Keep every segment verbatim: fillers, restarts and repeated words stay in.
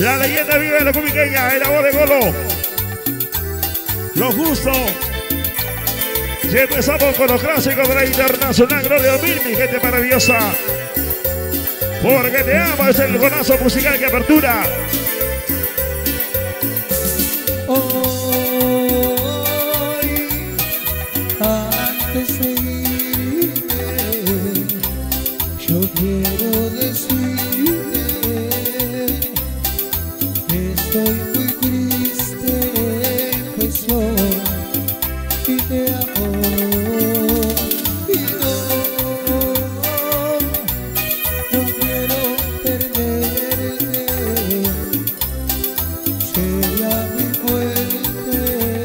La leyenda vive de la cubiqueña, en la voz de Golo. Lo justo. Y empezamos con los clásicos de la internacional. Gloria a mí, mi gente maravillosa. Porque te amo, es el golazo musical que apertura. Hoy, antes de irme, yo quiero decirte que estoy muy triste, pues soy y te amo. Y no, no quiero perderte. Sería mi muerte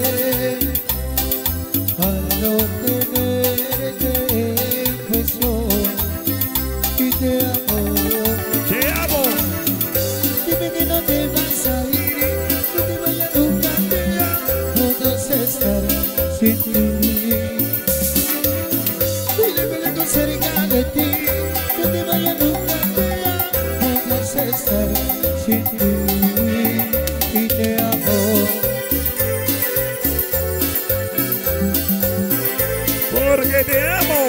al no tenerte, pues soy y te amo. Te amo. Dime que no te vas a ir, no te vayas nunca, te amo. No sé estar sin ti. Dile que le cerca de ti, no te vayas nunca, te amo. No sé estar sin ti y te amo. Porque te amo.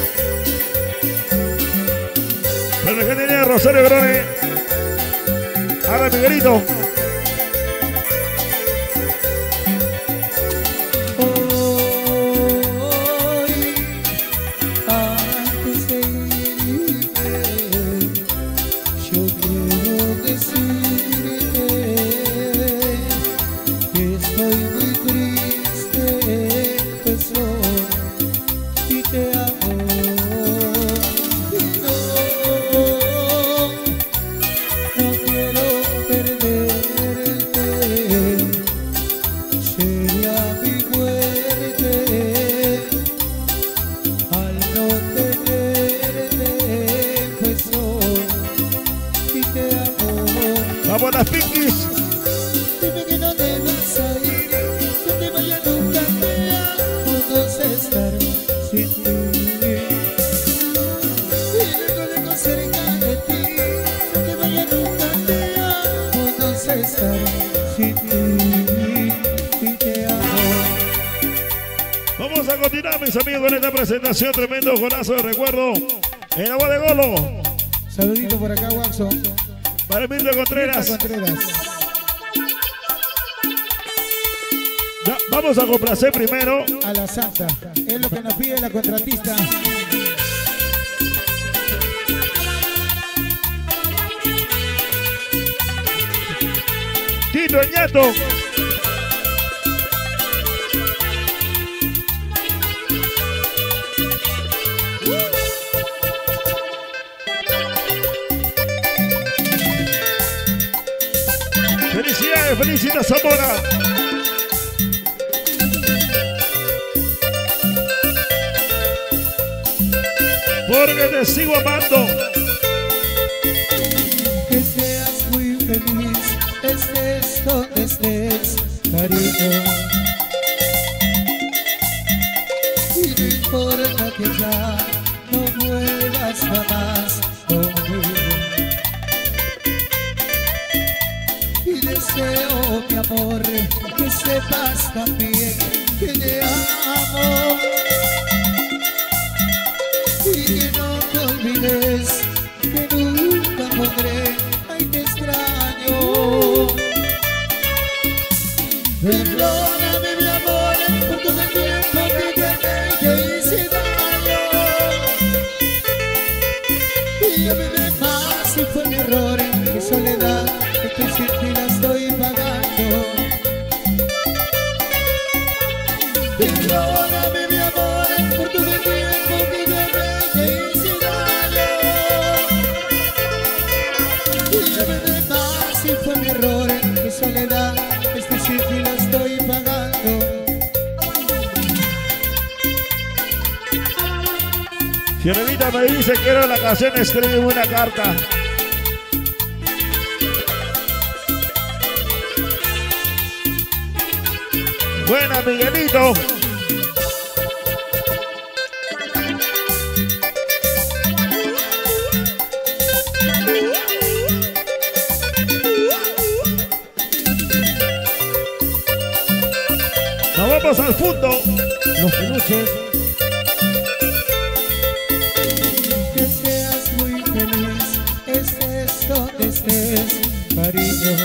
Pero que tenía Rosario Grone. Ahora Miguelito. Hoy, antes de irme, yo quiero decirte que estoy muy triste, pues soy y te amo. Y no, no quiero perderte. Sería mi muerte al no tenerte, pues soy y te amo. Vamos las Pinkies. Dime que no te vas a ir, no te vayas nunca, te amo. No sé estar sin ti. Dile que lejos cerca de ti, no te vayas nunca, te amo. No sé estar sin ti y te amo. Vamos a continuar, mis amigos, con esta presentación. Tremendo golazo de recuerdo. En la voz de Golo. Saludito por acá, Waxon. Para Emilio Contreras. Contreras. Ya, vamos a complacer primero. A la Santa. Es lo que nos pide la contratista. Tito el Ñato. Felicidades, felicidades Zamora. Porque te sigo amando. Que seas muy feliz, estés donde estés, cariño. Y no importa que ya no vuelvas jamás conmigo. Y deseo, mi amor, que sepas también que te amo. Y que no te olvides que nunca podré, ay te extraño. Perdóname mi amor por todo el tiempo que te amé y te hice daño. Y ya me ve más si fue mi error, mi soledad, que te sin ti la estoy pagando. Perdóname mi amor por todo el tiempo que te amé y te hice daño. Y ya me ve más si fue mi error, mi soledad, este sitio la estoy pagando. Fiorenita me dice que era la canción, escribe una carta. Buena, Miguelito. vamos al fondo. Los peluches. Que seas muy feliz, estés donde estés, cariño.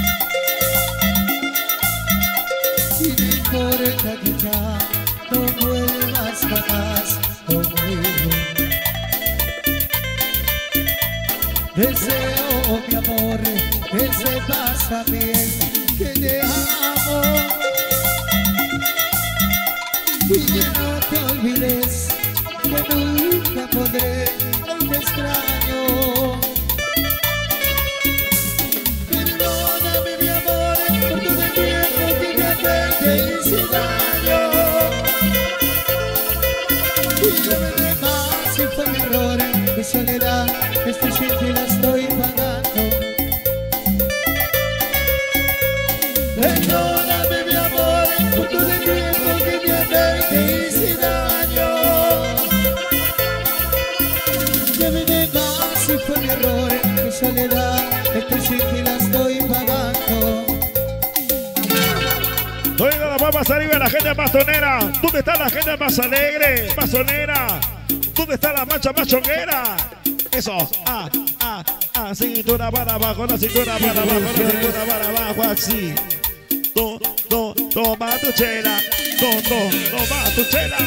Y no importa que ya no vuelvas jamás conmigo. Deseo, mi amor, que sepas también que te amo. Y que no te olvides que nunca podré, te extraño. Perdóname, mi amor, por todo el tiempo que ya te hice daño. Y ya me demás si fue mi error, mi soledad, esta gente la estoy pagando. Perdóname, mi amor, por todo el tiempo que te amé y te hice daño. Ya me demás si fue mi error, mi soledad, esta gente la estoy pagando. Oiga, la vamos arriba, la gente más tonera. ¿Dónde está la gente más alegre, más sonera? ¿Dónde está la mancha más chonguera? Eso, ah, ah, ah, cintura para abajo, la cintura para abajo, la cintura para abajo, así. To, to, toma tu chela, to, to, toma tu chela.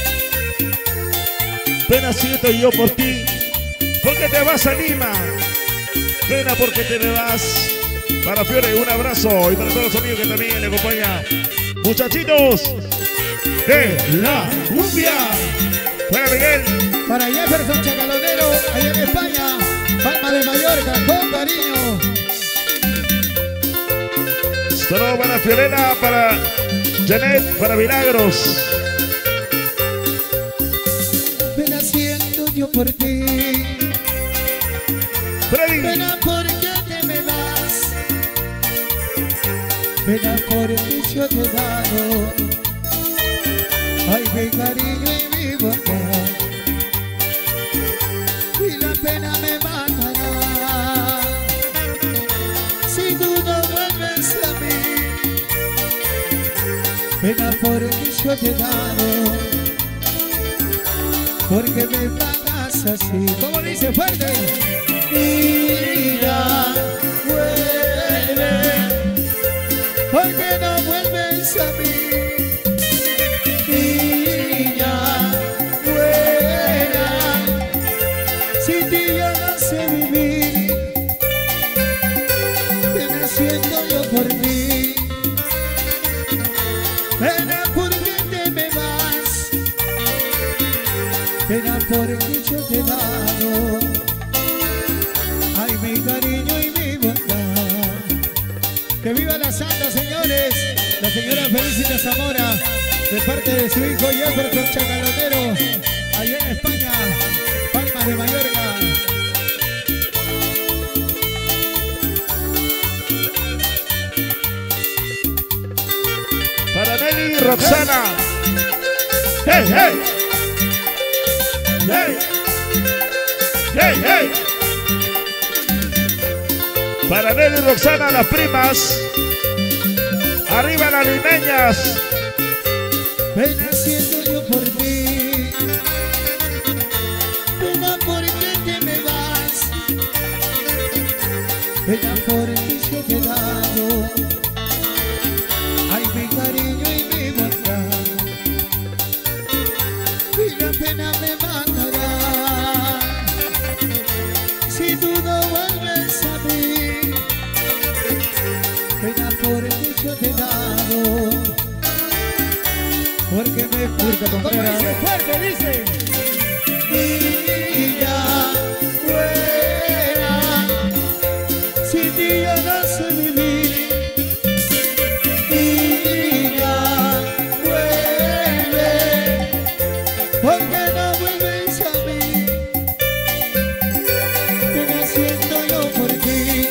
Pena siento yo por ti, porque te vas a Lima. Pena porque te me vas. Para Fiore, un abrazo. Y para todos los amigos que también le acompañan. Muchachitos de la cumbia. Para Miguel. Para Jefferson Chacalonero, allá en España, Palma de Mallorca, con cariño. Saludos para Fiorella, para Janet, para Milagros. Pena siento yo por ti. Freddy. Pena porque te me vas. Pena porque yo te he dado. Ay, mi cariño y mi bondad. Y la pena me matará si tú no vuelves a mí. Pena porque yo te he dado, porque me pagas así. ¿Cómo dice fuerte? Mira, vuelve, porque no vuelves a mí. Por mí, pena porque te me vas, pena porque yo te he dado, ay, mi cariño y mi bondad. Que viva la santa, señores, la señora Felicita Zamora, de parte de su hijo Jefferson Chacalonero, allá en España, Palma de Mallorca. Para Nelly y Roxana. ¡Hey, hey! ¡Hey! ¡Hey, hey! Para Nelly y Roxana, las primas. Arriba las limeñas. Pena siento yo por ti. Pena porque te me vas. Pena porque yo te he dado. Ay, mi cariño y mi bondad. Y la pena me matará si tú no vuelves a mí. Pena porque yo te he dado, porque me furta con cara. Dice fuerte, dice. Niña, fuera, sin ti yo no sé vivir. Porque no vuelves a mí. Pena siento yo por ti.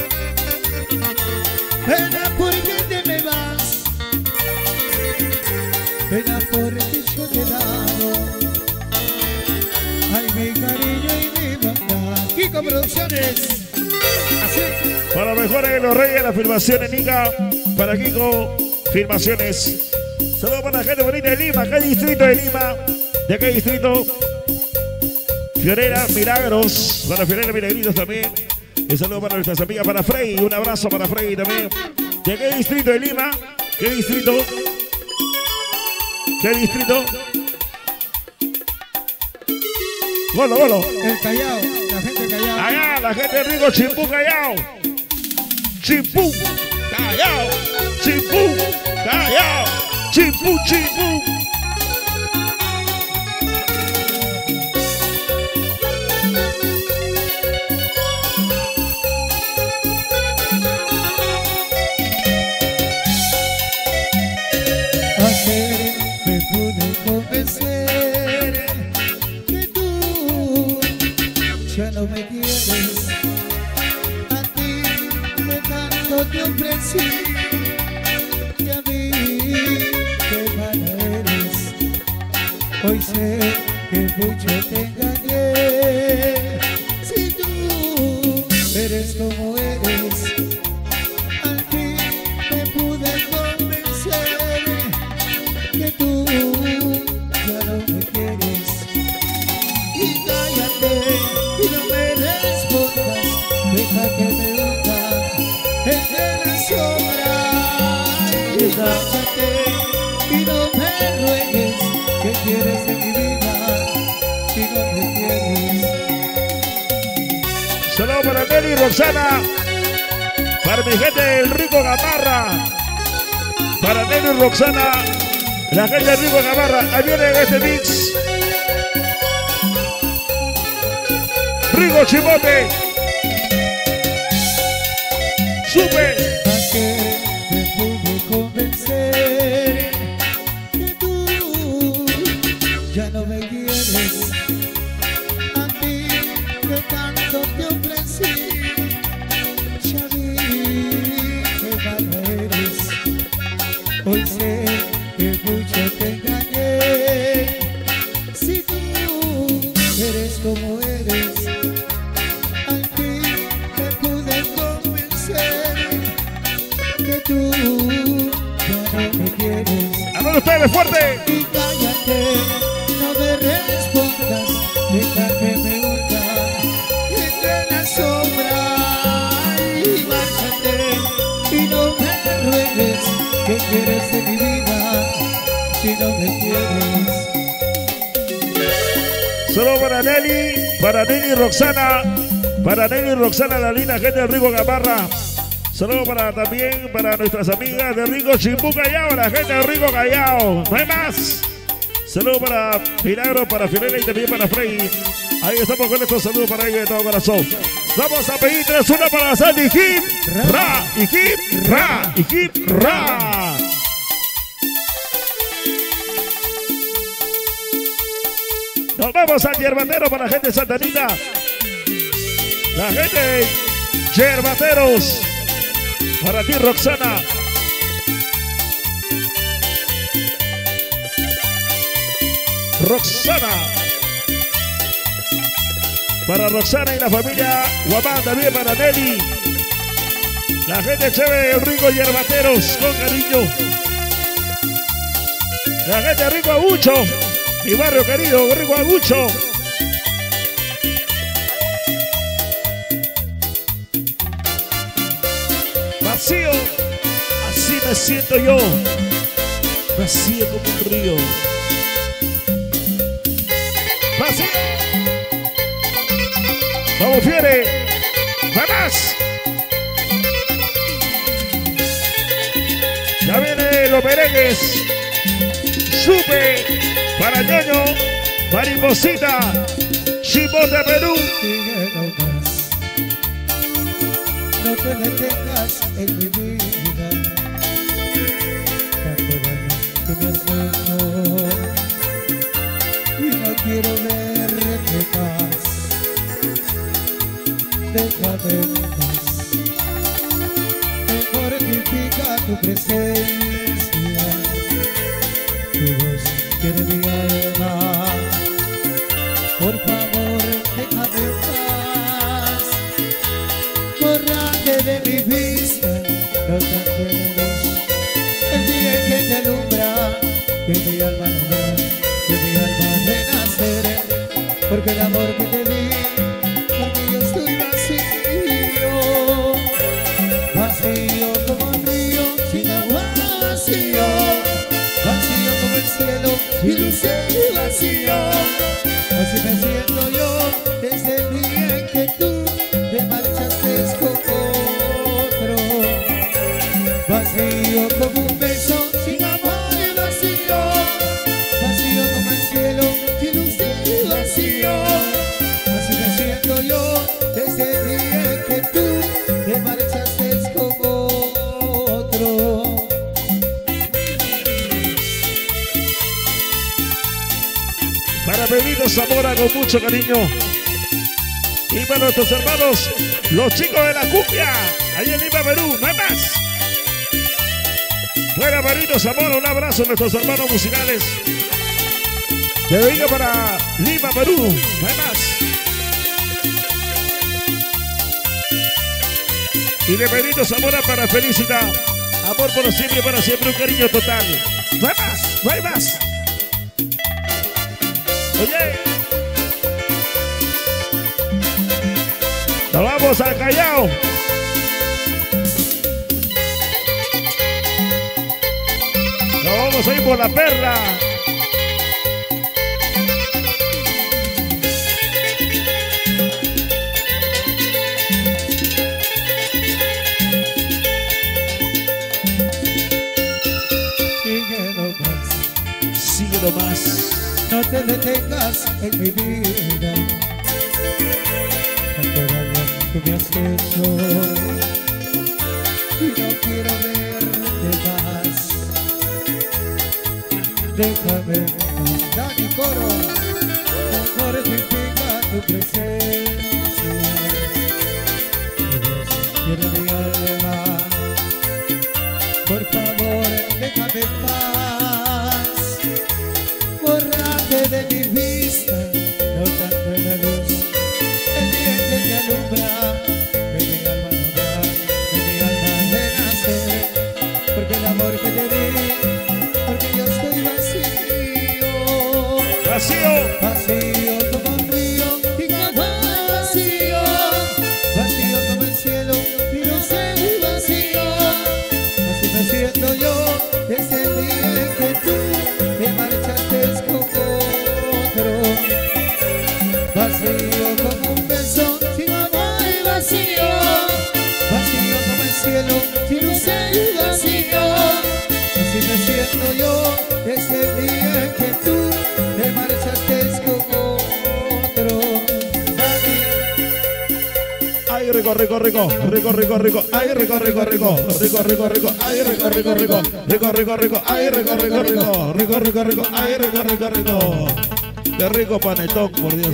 Pena porque te me vas. Pena porque yo te he dado. Ay, mi cariño y mi bondad. Kiko Producciones. Así. Para mejores los reyes, la filmación en Ica. Para Kiko, filmaciones. Saludos para la gente bonita de Lima. ¿Qué distrito de Lima? ¿De qué distrito? Fiorella Milagros. Para Fiorella Milagritos también. Un saludo para nuestras amigas, para Frey. Un abrazo para Frey también. ¿De qué distrito de Lima? ¿Qué distrito? ¿Qué distrito? Golo, golo. El Callao, la gente del Callao. Allá, la gente de Rico, Chimpú, Callao. Chimpú, Callao. Chimpú, Callao. Chimpú, Chimpú. Ayer me pude convencer que tú ya no me quieres. A ti de tanto te ofrecí y a mí qué mala eres. Hoy sé que mucho te engañé. Si tú eres como eres, al fin me pude convencer que tú ya no me quieres. Y cállate y no me respondas, deja que me hunda entre la sombra. Y cállate y no me ruegues, que quieres de mi vida y no me quieres. Saludos para Nelly y Roxana. Para mi gente del Rico Gamarra. Para Nelly y Roxana. La gente del Rico Gamarra. Ahí viene este mix. Rico Chimote. Sube. Ayer me pude convencer que tú ya no me quieres. A ti que tanto te ofrecí, ya vi que mala eres. Hoy sé que mucho te engañé. Si tú eres como eres, al fin me pude convencer que tú ya no me quieres. A ver ustedes, fuerte. Y cállate, no me respondas, deja que me hunda entre la sombra. Y márchate y no me ruegues, que quieres de mi vida si no me quieres. Solo para Nelly, para Nelly y Roxana, para Nelly y Roxana, la linda gente del Rico Gamarra. Saludos para también para nuestras amigas de Rico Chimpú Callao, la gente de Rico Callao. No hay más. Saludos para Milagro, para Fiorella y también para Frey. Ahí estamos con estos saludos para ellos de todo corazón. Vamos a pedir tres, una para Sandy, hip, ra, y hip, ra, y hip, ra. Nos vamos al Yerbatero para la gente de Santa Anita. La gente de Yerbateros. Para ti, Roxana. Roxana. Para Roxana y la familia Guamán, también para Nelly. La gente chévere, el Rico Yerbateros, con cariño. La gente de Rico Agucho. Mi barrio querido, Rico Agucho. Vacío, así me siento yo. Vacío como un río. Vacío. Vamos, Fiere. ¡Vamos! Ya vienen los merengues. Supe para Ñoño, Mariposita, Chimote Perú. Sigue nomás, no te detengas en mi vida. Tanto daño que me has hecho y no quiero verte más. Déjame en paz, me mortifica tu presencia. Tu voz quiere mi alma. Por favor, déjame en paz. Borrate de mi vista los ángeles. El día en que te alumbra que mi alma no que mi alma renaceré, porque el amor que te di, porque yo estoy vacío, vacío como un río sin agua, vacío, vacío como el cielo sin luz y vacío. Así me siento yo desde el día en que tú te marchaste con otro, vacío como un beso sin amor y vacío, vacío como el cielo sin luz y vacío. Así me siento yo desde el día en que tú te marchaste con otro. Para Benito Zamora con mucho cariño. Y para nuestros hermanos, los chicos de la cumbia, ahí en Lima, Perú, no hay más. Para Benito Zamora, un abrazo a nuestros hermanos musicales. De venga para Lima, Perú, no hay más. Y de Benito Zamora para Felicita. Amor por siempre, para siempre, un cariño total. No hay más, no hay más. Oye, nos vamos al Callao. Nos vamos a ir por la Perla. Sigue nomás, sigue nomás. No te detengas en mi vida, tanto daño tú me has hecho y no quiero verte más. Déjame dar mi coro, no mortifica tu presencia. Dios quiere mi alma, por favor déjame en paz. Bórrate de mi vista, no tanto en la luz, el día que te alumbra, que mi alma no da, que mi alma renace, porque el amor que te di, porque yo estoy vacío, vacío, vacío como un río, y agua vacío, vacío como el cielo, y no sé vacío. Así me siento yo desde el día en que tú te marchaste con otro, vacío como un beso sin amor y vacío, vacío como el cielo sin luz y vacío. Así me siento yo desde el día en que tú te marchaste con otro. ay rico, rico, rico, rico, rico, rico, ay rico, rico, rico, rico, rico, rico, ay rico, rico, rico, rico, rico, rico, ay rico, rico, rico, rico, rico, rico, ay rico, rico, rico. Qué rico panetón, por Dios.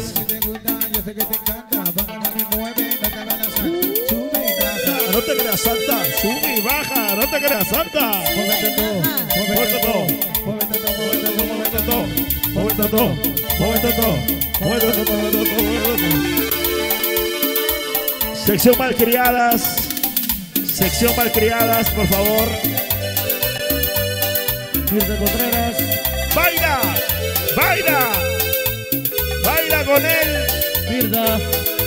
No te creas santa, sube y baja, no te creas santa. Muévete todo, Muévete todo, muévete todo, muévete todo, muévete todo, muévete todo, muévete todo, muévete todo. Sección malcriadas, sección malcriadas, por favor. Mirta Contreras, ¡Baila! ¡Baila! ¡Baila con él! Mirta.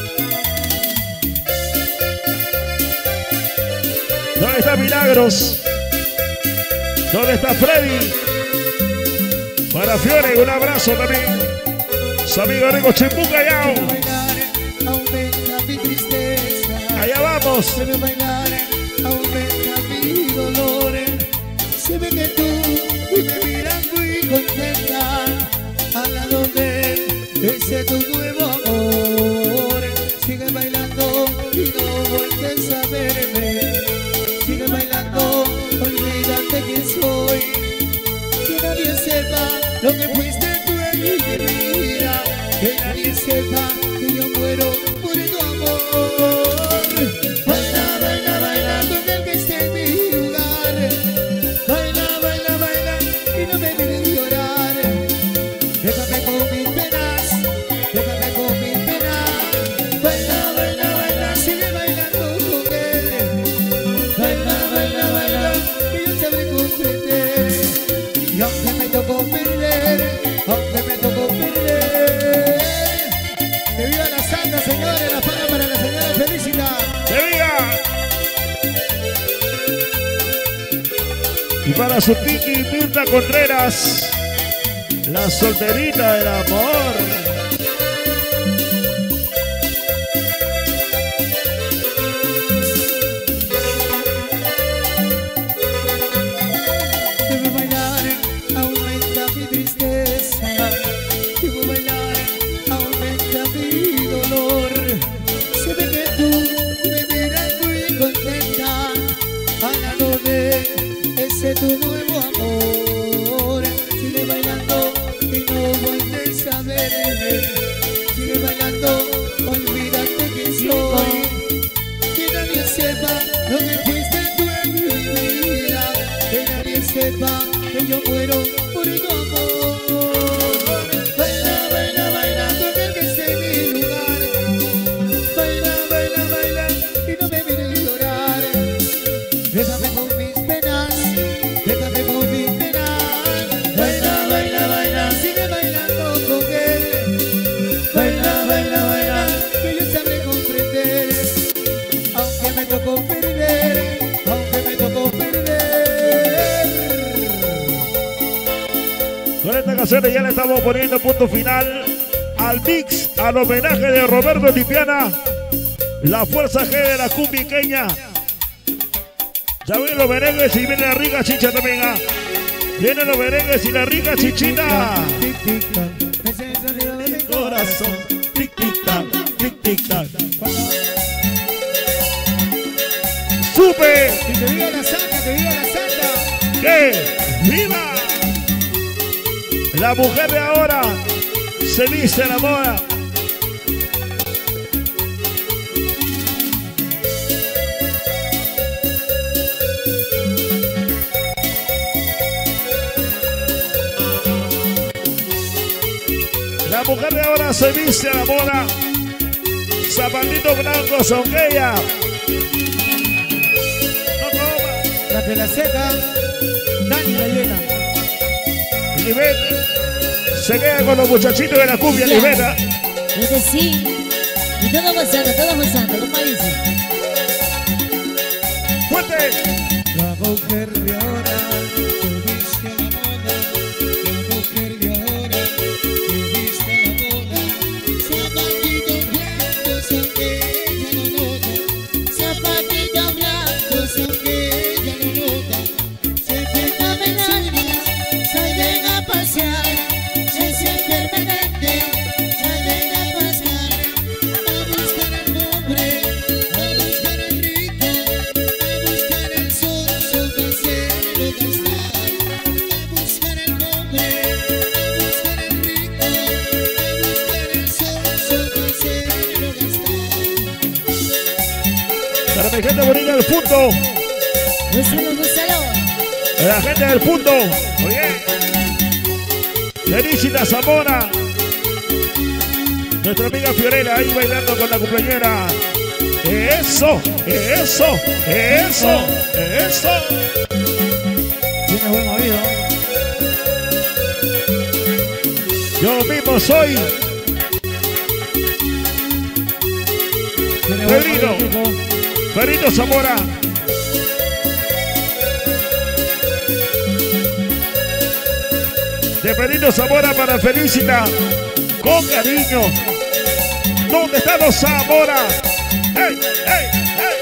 ¿Dónde está Milagros? ¿Dónde está Freddy? Para Fiore, un abrazo también. Su amigo Rico Chimbuca Yao. Aumenta mi tristeza. Allá vamos. Se ve bailar, aumenta mi dolor. Se ve que tú y me miras muy contenta al lado de ese tu nuevo amor. Sigue bailando y no vuelves a verme. Sigue bailando, olvídate quién soy. Que nadie sepa lo que fuiste tú en mi vida. Que nadie sepa que yo muero por tu amor. Baila, baila, baila con el que esté en mi lugar. Baila, baila, baila y no me dejes llorar. Déjame con mis penas, déjame con mis penas. Baila, baila, baila, sigue bailando con él. Baila, baila, baila, que yo sabré comprender. Y aunque me tocó Y para su Tiki Mirta Contreras, la solterita del amor. Debo bailar, aumenta mi tristeza. Debo bailar, aumenta mi dolor. Se ve que tú me miras muy contenta al lado de ese tu nuevo amor. Sigue bailando y no vuelves a verme. Sigue bailando, olvídate que soy. Que nadie sepa lo que fuiste tú en mi vida. Que nadie sepa que yo muero por tu amor. Baila, baila, baila, tú el que esté en mi lugar. Baila, baila, baila y no me mires llorar. Déjame con mis penas, déjame con mis penas. Baila, baila, baila, sigue bailando con él. Baila, baila, baila, que yo sabré comprender. Aunque me tocó perder, aunque me tocó perder. Con esta canción ya le estamos poniendo punto final al mix, al homenaje de Roberto Tipiana, la fuerza G de la cumbiqueña. Ya vienen los merengues y viene la rica chicha también. ¿Ah? Vienen los merengues y la rica chichita. Tic, tic, tac, ese es el sonido de mi Corazón, tic, tic, tac, tic, tic, tac. ¡Supe! Y que viva la santa, que viva la santa. ¡Que viva! La mujer de ahora se viste la moda. La mujer de ahora se viste a la moda. Zapatito blanco son ella. No toma. La que la seca, Dani la llena. Lisbeth se queda con los muchachitos de la cumbia, Ya. Lisbeth. Es que sí. Y todo pasando, todo pasando, como dice. ¡Fuerte! La mujer de ahora se viste a la moda. La mujer de ahora se viste a la moda. Zapatitos blancos aunque ella no nota. Zapatitos blancos aunque ella no nota. Se pega vecinas, salen a pasear. Se siente permanente, salen a pasear. A buscar al hombre, a buscar al rico, a buscar el sol, su hacerlo gastar. A buscar el hombre, a buscar el rico, a buscar el sol, su hacerlo gastar. Para mi gente bonita del punto. Búscalo, búscalo. La gente del punto. Oye. Felicita Zamora. Nuestra amiga Fiorella ahí bailando con la cumpleañera. Eso, eso, eso, eso. Tiene buen oído. Yo mismo soy Tiene buen Pedrito. oído, tipo. Perito Zamora. De Perito Zamora para Felicita. Con cariño. ¿Dónde están los Zamora? ¡Ey, ey, ey!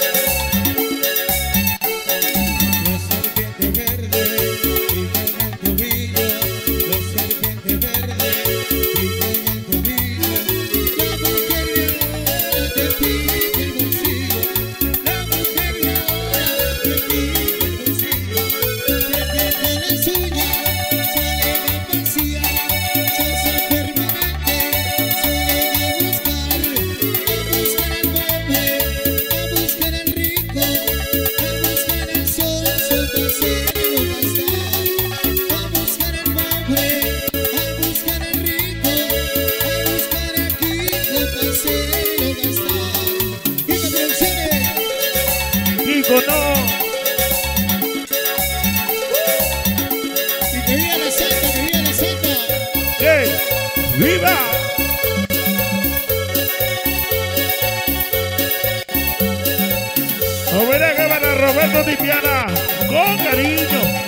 La serpiente verde vive en el tobillo. La serpiente verde vive en el tobillo. La mujer de ahora te pide el bolsillo. La mujer de ahora te pide el bolsillo. Te deja las uñas, salen a pasear. Se hace permanente, salen a buscar. A buscar al hombre, a buscar al rico, a buscar el sol, su hacerlo gastar. A buscar al pobre, a buscar al rico, a buscar aquí, para hacerlo gastar. Y las producciones. Digo no. Y que viva la santa, que viva la santa. ¡Ey! ¡Viva! Homenaje para Roberto Tipiana. Con cariño.